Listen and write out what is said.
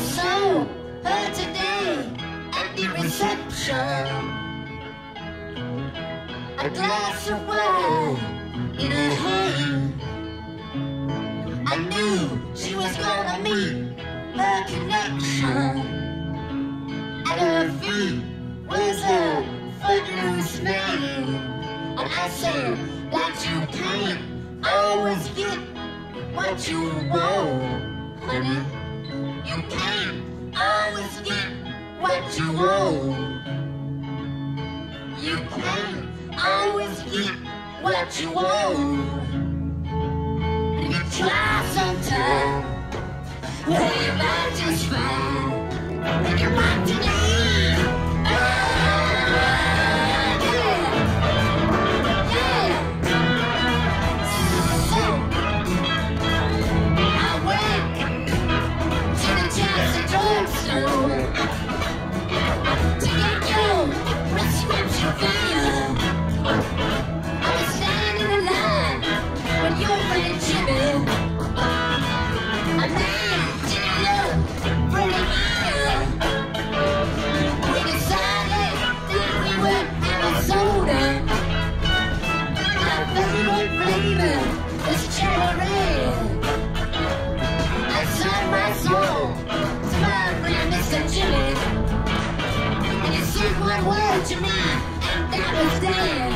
saw her today at the reception. A glass of wine in her hand. I knew she was gonna meet her connection. At her feet was a footloose man. And I said that you can't always get what you want, honey. You can't always get what you want. You can't always get what you want. And you try sometime, well, you might just find that you might need. One word to me, and that was dead.